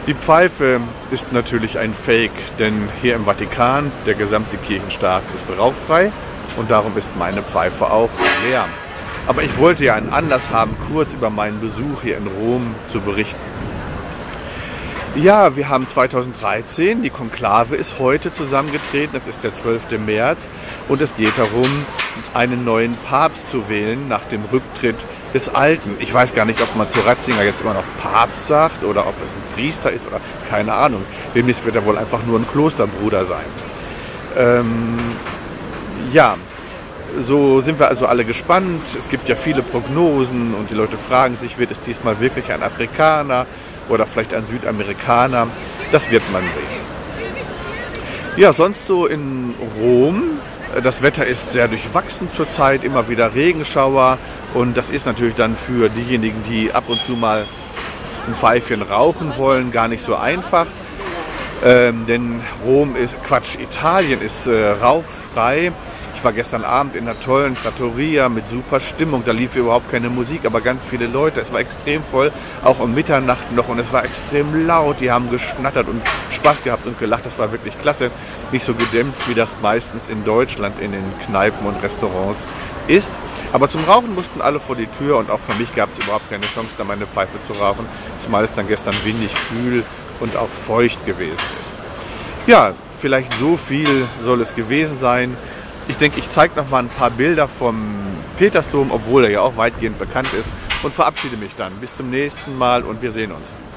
Die Pfeife ist natürlich ein Fake, denn hier im Vatikan, der gesamte Kirchenstaat ist rauchfrei und darum ist meine Pfeife auch leer. Aber ich wollte ja einen Anlass haben, kurz über meinen Besuch hier in Rom zu berichten. Ja, wir haben 2013, die Konklave ist heute zusammengetreten, es ist der 12. März und es geht darum, einen neuen Papst zu wählen nach dem Rücktritt des Alten. Ich weiß gar nicht, ob man zu Ratzinger jetzt immer noch Papst sagt oder ob es ein Priester ist oder keine Ahnung. Demnächst wird er wohl einfach nur ein Klosterbruder sein. Ja, so sind wir also alle gespannt. Es gibt ja viele Prognosen und die Leute fragen sich, wird es diesmal wirklich ein Afrikaner oder vielleicht ein Südamerikaner? Das wird man sehen. Ja, sonst so in Rom. Das Wetter ist sehr durchwachsen zurzeit, immer wieder Regenschauer und das ist natürlich dann für diejenigen, die ab und zu mal ein Pfeifchen rauchen wollen, gar nicht so einfach. Denn Italien ist rauchfrei. Ich war gestern Abend in einer tollen Trattoria mit super Stimmung, da lief überhaupt keine Musik, aber ganz viele Leute. Es war extrem voll, auch um Mitternacht noch und es war extrem laut. Die haben geschnattert und Spaß gehabt und gelacht, das war wirklich klasse. Nicht so gedämpft, wie das meistens in Deutschland in den Kneipen und Restaurants ist. Aber zum Rauchen mussten alle vor die Tür und auch für mich gab es überhaupt keine Chance, da meine Pfeife zu rauchen, zumal es dann gestern windig, kühl und auch feucht gewesen ist. Ja, vielleicht so viel soll es gewesen sein. Ich denke, ich zeige noch mal ein paar Bilder vom Petersdom, obwohl er ja auch weitgehend bekannt ist und verabschiede mich dann. Bis zum nächsten Mal und wir sehen uns.